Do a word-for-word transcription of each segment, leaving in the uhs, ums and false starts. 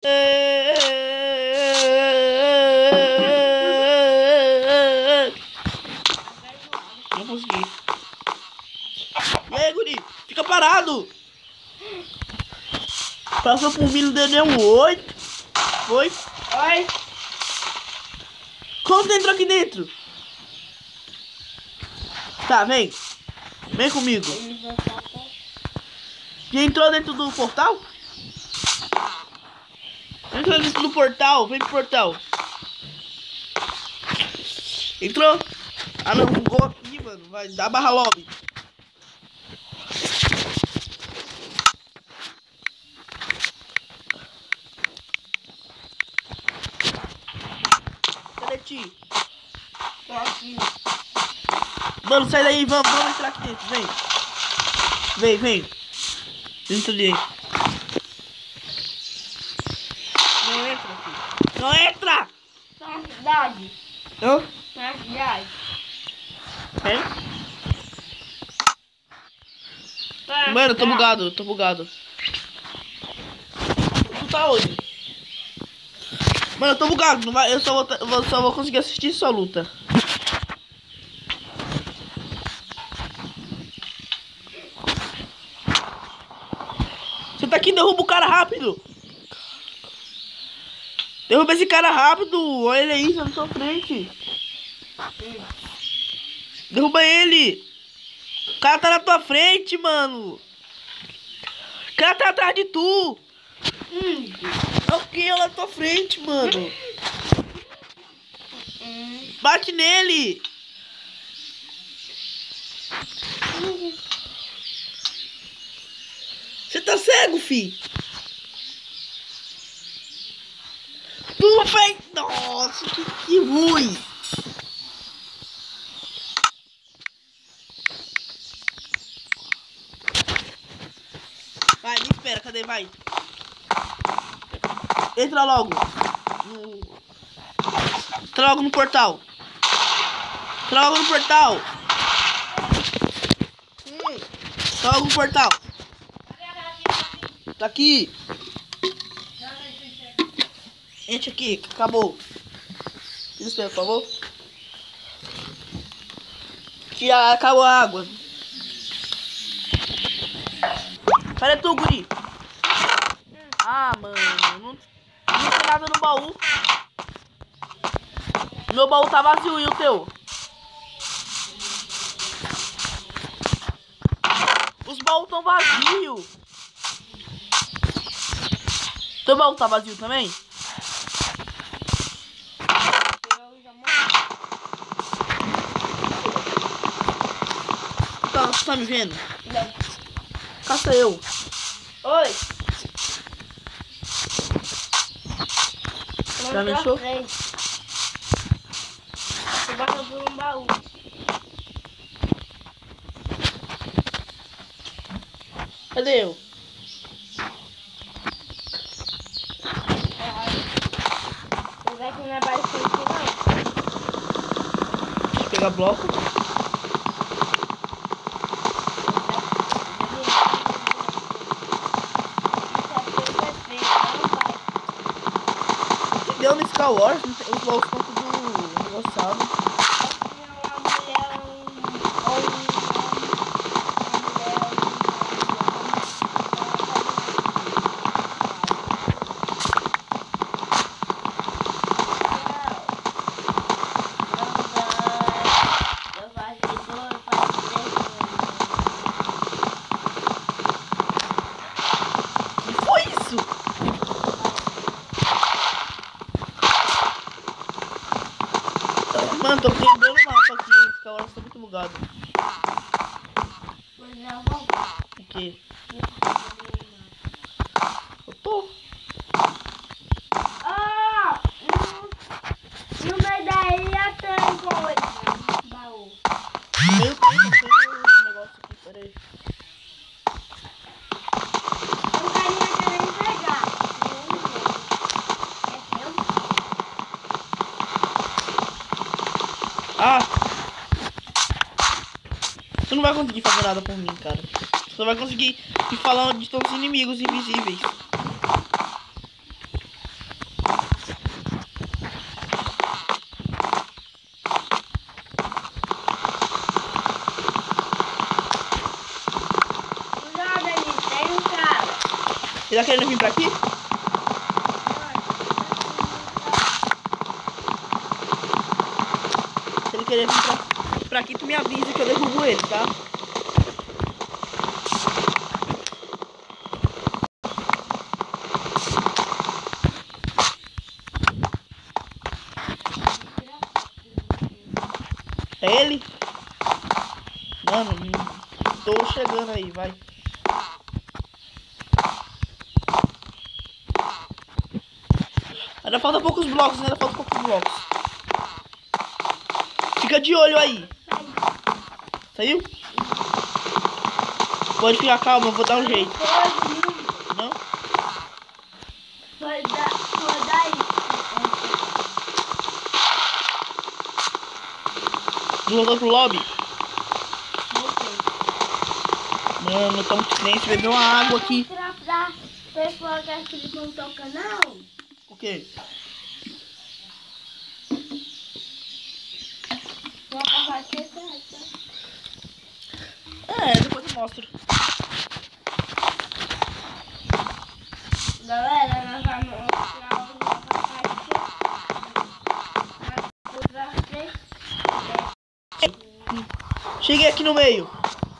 Não consegui. E aí, guri? Fica parado. Passou por mim no D D um oito. Foi? Oi. Como você entrou aqui dentro? Tá, vem. Vem comigo. Já entrou dentro do portal? Entrou dentro do portal. Vem pro portal. Entrou? Ah não, bugou aqui, mano. Vai dar barra lobby. Cadê ti? Tô aqui. Mano, sai daí, vamos, vamos entrar aqui dentro, vem. Vem, vem. Dentro de. Não entra, filho. Não entra! Na cidade. Hã? Na cidade. Vem. Na Mano, eu tô cidade. bugado, eu tô bugado. Tu tá onde? Mano, eu tô bugado, não vai, eu só vou, eu vou- só vou conseguir assistir sua luta. Você tá aqui, derruba o cara rápido. Derruba esse cara rápido. Olha ele aí, tá na sua frente. Derruba ele. O cara tá na tua frente, mano. O cara tá atrás de tu. Hum. É o que? Ela na tua frente, mano. Hum. Bate nele. Você tá cego, fi? Tu fez... Nossa, que, que ruim. Vai, me espera, cadê? Vai. Entra logo. No... Entra logo no portal. Entra logo no portal. Hum. Entra logo no portal. Tá aqui. Entra aqui, acabou. Isso aí, por favor. Que acabou a água. Cadê tu, guri? Ah, mano, não, não tem nada no baú. Meu baú tá vazio, e o teu? Os baús tão vazios. Teu baú tá vazio também? Tá, tu tá me vendo? Não. Caça eu. Oi. Já me achou? Você bota por um baú. Cadê eu? Você vai que não é bastante, não. Deixa eu pegar bloco. O que deu nesse Star Wars? Os blocos estão tudo negociados. Mano, tô perdendo o mapa aqui. Esse Star Wars tá muito bugado. O quê? Eu tô. Ah! No meio da ilha tem coisa. Baú. Meio tempo, tem um negócio aqui, peraí. Um carinha querendo pegar. É seu? Ah! Você não vai conseguir fazer nada por mim, cara. Você só vai conseguir me falar onde estão os inimigos invisíveis. Ele tá querendo vir pra aqui? Se ele querer vir pra, pra aqui, tu me avisa que eu derrubo ele, tá? É ele? Mano, tô chegando aí, vai. Ainda falta poucos blocos, né? Ainda falta poucos blocos. Fica de olho aí. Saiu? Pode ficar calmo, eu vou dar um jeito. Não? Foi da, foi daí. Voltou pro lobby? Mano, tão nem se beber uma água aqui. Pra, pra pessoal que acha que eles não tocam, não. O quê? Vou acabar de ser certa. É, depois eu mostro. Galera, nós vamos mostrar o nosso Cheguei aqui no meio.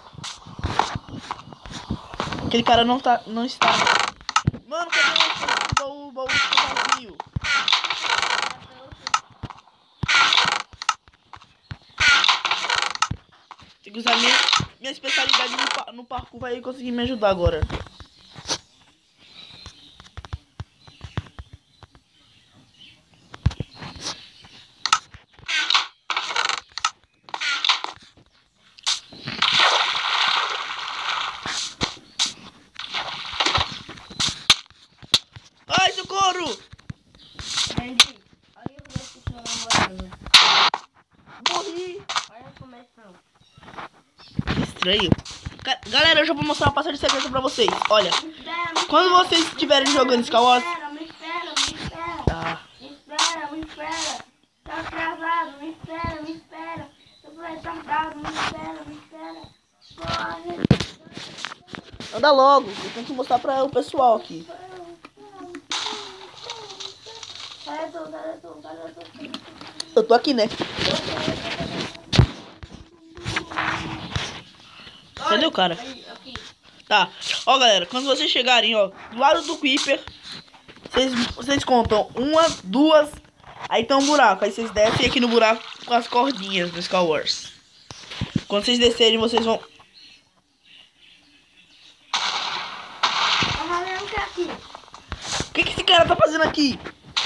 Aquele cara não tá, não está. Mano, cadê o baú, o baú tá vazio? Tem que usar minha, minha especialidade no, pa- no parkour, vai conseguir me ajudar agora. Ai, socorro! Andy, olha o que eu tô namorando. Morri! Olha como é que são. Que estranho. Ga- Galera, eu já vou mostrar uma passagem secreta pra vocês. Olha, Me espera, me quando espera, vocês estiverem me jogando espera, Skywars... Me espera, me espera, Tá. me espera, me espera. Tá atrasado, me espera, me espera. Eu tô retardado, me espera, me espera. Corre. Anda logo, eu tenho que mostrar pra o pessoal aqui. Cadê tu, cadê tu, cadê tu? Eu tô aqui, né? Cadê o cara? Aqui. Tá, ó galera, quando vocês chegarem, ó, do lado do Creeper, vocês, vocês contam uma, duas, aí tem um buraco, aí vocês descem aqui no buraco com as cordinhas do Skywars. Quando vocês descerem, vocês vão... Tá fazendo o que aqui? O que que esse cara tá fazendo aqui?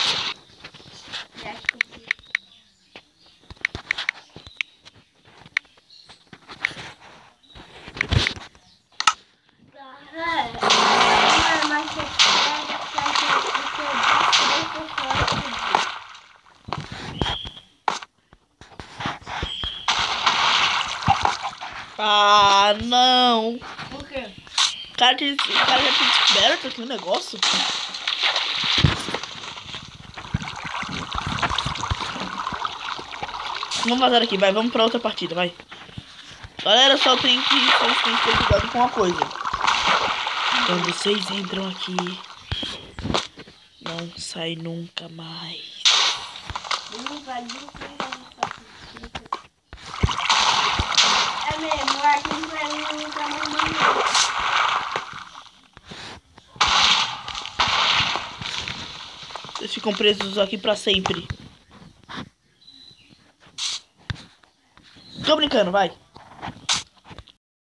Ah, não. Por quê? O cara, te, o cara já tinha descoberto aqui o negócio. Vamos vazar aqui, vai. Vamos pra outra partida, vai. Galera, só tem que, vocês têm que ter cuidado com uma coisa. Quando vocês entram aqui, não sai nunca mais. É mesmo, aqui não vai nunca mais. Vocês ficam presos aqui pra sempre. Tô brincando, vai.